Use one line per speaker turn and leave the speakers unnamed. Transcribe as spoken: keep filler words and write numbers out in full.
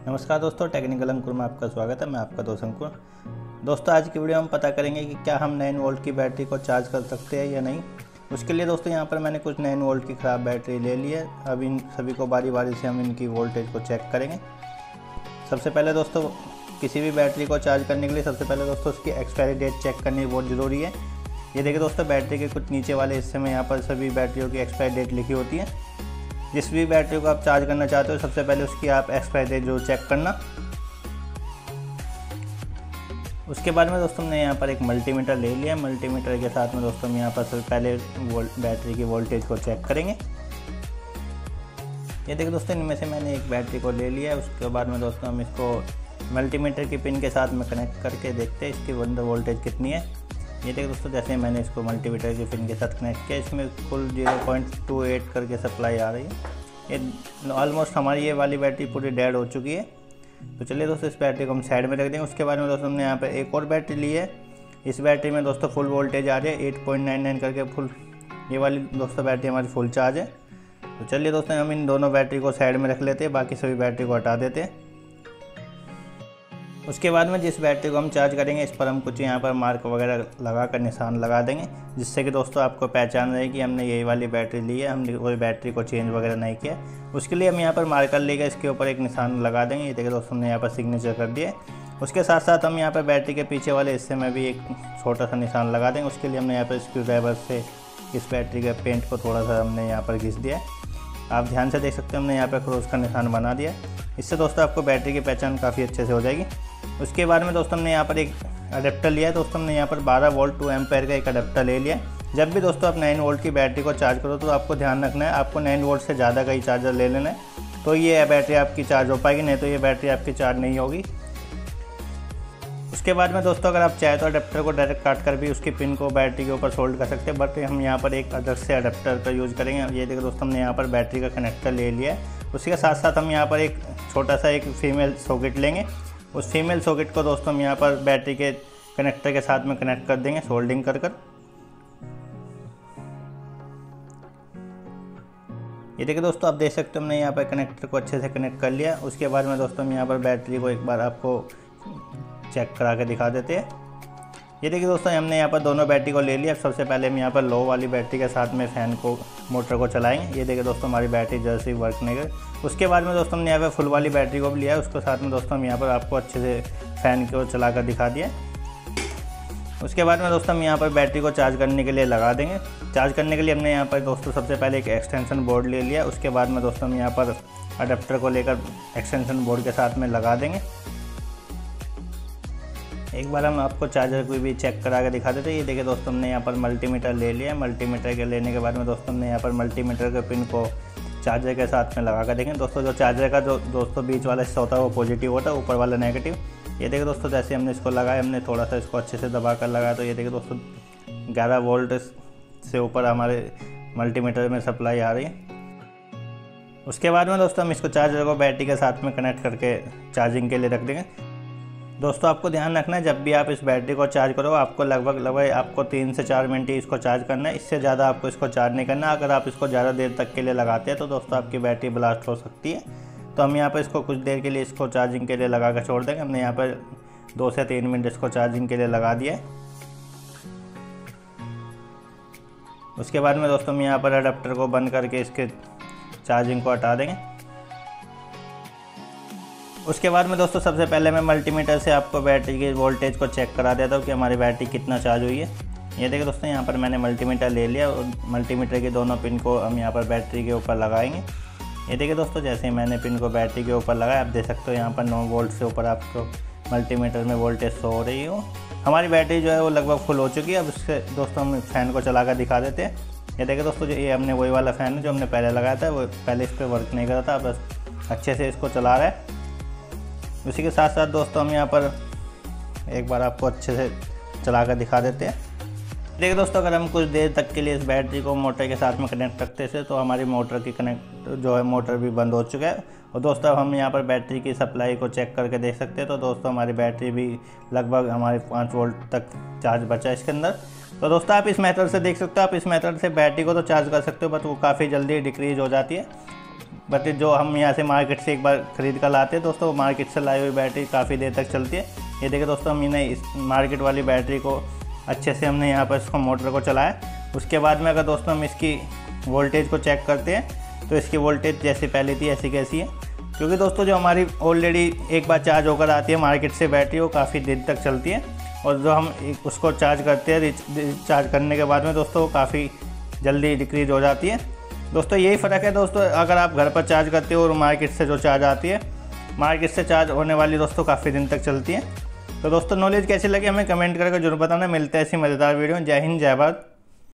नमस्कार दोस्तों, टेक्निकल अंकुर में आपका स्वागत है। मैं आपका दोस्त अंकुर। दोस्तों, आज की वीडियो हम पता करेंगे कि क्या हम नाइन वोल्ट की बैटरी को चार्ज कर सकते हैं या नहीं। उसके लिए दोस्तों यहाँ पर मैंने कुछ नाइन वोल्ट की ख़राब बैटरी ले ली है। अब इन सभी को बारी बारी से हम इनकी वोल्टेज को चेक करेंगे। सबसे पहले दोस्तों, किसी भी बैटरी को चार्ज करने के लिए सबसे पहले दोस्तों उसकी एक्सपायरी डेट चेक करनी बहुत ज़रूरी है। ये देखिए दोस्तों, बैटरी के कुछ नीचे वाले हिस्से में यहाँ पर सभी बैटरियों की एक्सपायरी डेट लिखी होती है। जिस भी बैटरी को आप चार्ज करना चाहते हो सबसे पहले उसकी आप एक्सपायरी डेट जो चेक करना। उसके बाद में दोस्तों हमने यहाँ पर एक मल्टीमीटर ले लिया। मल्टीमीटर के साथ में दोस्तों हम यहाँ पर सबसे पहले बैटरी की वोल्टेज को चेक करेंगे। ये देखिए दोस्तों, इनमें से मैंने एक बैटरी को ले लिया। उसके बाद में दोस्तों हम इसको मल्टीमीटर की पिन के साथ में कनेक्ट करके देखते हैं इसकी अंदर वोल्टेज कितनी है। ये देखिए दोस्तों, जैसे मैंने इसको मल्टीमीटर की पिन के साथ कनेक्ट किया, इसमें कुल ज़ीरो पॉइंट टू एट करके सप्लाई आ रही है। ये ऑलमोस्ट हमारी ये वाली बैटरी पूरी डेड हो चुकी है। तो चलिए दोस्तों, इस बैटरी को हम साइड में रख देंगे। उसके बाद में दोस्तों हमने यहाँ पर एक और बैटरी ली है। इस बैटरी में दोस्तों फुल वोल्टेज आ रही है एट पॉइंट नाइन नाइन करके फुल। ये वाली दोस्तों बैटरी हमारी फुल चार्ज है। तो चलिए दोस्तों, हम इन दोनों बैटरी को साइड में रख लेते हैं, बाकी सभी बैटरी को हटा देते हैं। उसके बाद में जिस बैटरी को हम चार्ज करेंगे इस पर हम कुछ यहाँ पर मार्क वगैरह लगा कर निशान लगा देंगे, जिससे कि दोस्तों आपको पहचान रहे कि हमने यही वाली बैटरी ली है, हमने कोई बैटरी को चेंज वगैरह नहीं किया। उसके लिए हम यहाँ पर मार्कर लेकर इसके ऊपर एक निशान लगा देंगे। ये देखिए दोस्तों, हमने यहाँ पर सिग्नेचर कर दिया। उसके साथ साथ हम यहाँ पर बैटरी के पीछे वाले हिस्से में भी एक छोटा सा निशान लगा देंगे। उसके लिए हमने यहाँ पर स्क्रू ड्राइवर से इस बैटरी के पेंट को थोड़ा सा हमने यहाँ पर घिस दिया। आप ध्यान से देख सकते हैं, हमने यहाँ पर क्रॉस का निशान बना दिया। इससे दोस्तों आपको बैटरी की पहचान काफ़ी अच्छे से हो जाएगी। उसके बाद में दोस्तों हमने यहाँ पर एक अडेप्टर लिया है। दोस्तों हमने यहाँ पर बारह वोल्ट टू एम्पेयर का एक अडेप्टर ले लिया। जब भी दोस्तों आप नाइन वोल्ट की बैटरी को चार्ज करो तो आपको ध्यान रखना है, आपको नाइन वोल्ट से ज़्यादा का ही चार्जर ले लेना है, तो ये बैटरी आपकी चार्ज हो पाएगी, नहीं तो ये बैटरी आपकी चार्ज नहीं होगी। उसके बाद में दोस्तों अगर आप चाहे तो अडेप्टर को डायरेक्ट काट कर भी उसकी पिन को बैटरी के ऊपर सोल्ड कर सकते हैं, बट हम यहाँ पर एक अलग से अडेप्टर का यूज़ करेंगे। ये देखिए दोस्तों, हमने यहाँ पर बैटरी का कनेक्टर ले लिया है। उसके साथ साथ हम यहाँ पर एक छोटा सा एक फीमेल सॉकेट लेंगे। उस फीमेल सॉकेट को दोस्तों हम यहाँ पर बैटरी के कनेक्टर के साथ में कनेक्ट कर देंगे, सोल्डिंग कर कर। ये देखिए दोस्तों, आप देख सकते हो हमने यहाँ पर कनेक्टर को अच्छे से कनेक्ट कर लिया। उसके बाद में दोस्तों हम यहाँ पर बैटरी को एक बार आपको चेक करा के दिखा देते हैं। ये देखिए दोस्तों, हमने यहाँ पर दोनों बैटरी को ले लिया। सबसे पहले हम यहाँ पर लो वाली बैटरी के साथ में फ़ैन को मोटर को चलाएंगे। ये देखिए दोस्तों, हमारी बैटरी जैसे ही वर्क नहीं कर। उसके बाद में दोस्तों हमने यहाँ पर फुल वाली बैटरी को भी लिया। उसके साथ में दोस्तों हम यहाँ पर आपको अच्छे से फ़ैन को चला कर दिखा दिया। उसके बाद में दोस्तों हम यहाँ पर बैटरी को चार्ज करने के लिए लगा देंगे। चार्ज करने के लिए हमने यहाँ पर दोस्तों सबसे पहले एक एक्सटेंशन बोर्ड ले लिया। उसके बाद में दोस्तों हम यहाँ पर अडेप्टर को लेकर एक्सटेंशन बोर्ड के साथ में लगा देंगे। एक बार हम आपको चार्जर को भी चेक करा के दिखा देते हैं। ये देखिए दोस्तों, हमने यहाँ पर मल्टीमीटर ले लिया। मल्टीमीटर के लेने के बाद में दोस्तों हमने यहाँ पर मल्टीमीटर के पिन को चार्जर के साथ में लगा कर देखें। दोस्तों जो चार्जर का जो दोस्तों बीच वाला हिस्सा होता है वो पॉजिटिव होता है, ऊपर वाला नेगेटिव। ये देखिए दोस्तों, जैसे हमने इसको लगाया, हमने थोड़ा सा इसको अच्छे से दबा कर लगाया, तो ये देखिए दोस्तों ग्यारह वोल्ट से ऊपर हमारे मल्टीमीटर में सप्लाई आ रही है। उसके बाद में दोस्तों हम इसको चार्जर को बैटरी के साथ में कनेक्ट करके चार्जिंग के लिए रख देंगे। दोस्तों आपको ध्यान रखना है, जब भी आप इस बैटरी को चार्ज करो आपको लगभग लगभग आपको तीन से चार मिनट ही इसको चार्ज करना है। इससे ज़्यादा आपको इसको चार्ज नहीं करना। अगर आप इसको ज़्यादा देर तक के लिए लगाते हैं तो दोस्तों आपकी बैटरी ब्लास्ट हो सकती है। तो हम यहाँ पर इसको कुछ देर के लिए इसको चार्जिंग के लिए लगा कर छोड़ देंगे। हमने यहाँ पर दो से तीन मिनट इसको चार्जिंग के लिए लगा दिया है। उसके बाद में दोस्तों हम यहाँ पर अडेप्टर को बंद करके इसके चार्जिंग को हटा देंगे। उसके बाद में दोस्तों सबसे पहले मैं मल्टीमीटर से आपको बैटरी की वोल्टेज को चेक करा देता हूँ कि हमारी बैटरी कितना चार्ज हुई है। ये देखिए दोस्तों, यहाँ पर मैंने मल्टीमीटर ले लिया और मल्टीमीटर के दोनों पिन को हम यहाँ पर बैटरी के ऊपर लगाएंगे। ये देखिए दोस्तों, जैसे ही मैंने पिन को बैटरी के ऊपर लगाया, आप देख सकते हो यहाँ पर नौ वोल्ट से ऊपर आपको मल्टीमीटर में वोल्टेज शो हो रही हो। हमारी बैटरी जो है वो लगभग फुल हो चुकी है। अब इससे दोस्तों हम फ़ैन को चला कर दिखा देते हैं। ये देखिए दोस्तों, जो ये हमने वही वाला फ़ैन है जो हमने पहले लगाया था, वो पहले इस पर वर्क नहीं कर रहा था, बस अच्छे से इसको चला रहा है। उसी के साथ साथ दोस्तों हम यहाँ पर एक बार आपको अच्छे से चला कर दिखा देते हैं। देखिए दोस्तों, अगर हम कुछ देर तक के लिए इस बैटरी को मोटर के साथ में कनेक्ट रखते थे तो हमारी मोटर की कनेक्ट जो है मोटर भी बंद हो चुका है। और दोस्तों हम यहाँ पर बैटरी की सप्लाई को चेक करके देख सकते हैं। तो दोस्तों हमारी बैटरी भी लगभग हमारे पाँच वोल्ट तक चार्ज बचा है इसके अंदर। तो दोस्तों आप इस मेथड से देख सकते हो, आप इस मेथड से बैटरी को तो चार्ज कर सकते हो, बट वो काफ़ी जल्दी डिक्रीज हो जाती है। बट जो हम यहाँ से मार्केट से एक बार ख़रीद कर लाते हैं दोस्तों, मार्केट से लाई हुई बैटरी काफ़ी देर तक चलती है। ये देखिए दोस्तों, हमने इस मार्केट वाली बैटरी को अच्छे से हमने यहाँ पर इसको मोटर को चलाया। उसके बाद में अगर दोस्तों हम इसकी वोल्टेज को चेक करते हैं तो इसकी वोल्टेज जैसी पहले थी ऐसी कैसी है, क्योंकि दोस्तों जो हमारी ऑलरेडी एक बार चार्ज होकर आती है मार्केट से बैटरी, वो काफ़ी देर तक चलती है। और जो हम उसको चार्ज करते हैं, चार्ज करने के बाद में दोस्तों वो काफ़ी जल्दी डिक्रीज हो जाती है। दोस्तों यही फ़र्क है दोस्तों, अगर आप घर पर चार्ज करते हो और मार्केट से जो चार्ज आती है, मार्केट से चार्ज होने वाली दोस्तों काफ़ी दिन तक चलती है। तो दोस्तों नॉलेज कैसी लगी हमें कमेंट करके जरूर बताना। मिलते हैं ऐसी मज़ेदार वीडियो। जय हिंद, जय भारत।